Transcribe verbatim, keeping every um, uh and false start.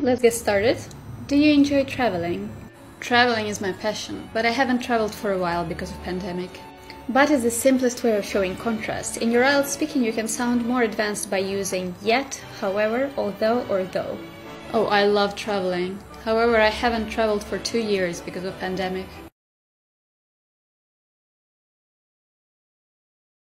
let's get started. Do you enjoy traveling? Traveling is my passion, but I haven't traveled for a while because of pandemic. But it's the simplest way of showing contrast. In your I E L T S speaking, you can sound more advanced by using yet, however, although, or though. Oh, I love traveling. However, I haven't traveled for two years because of pandemic.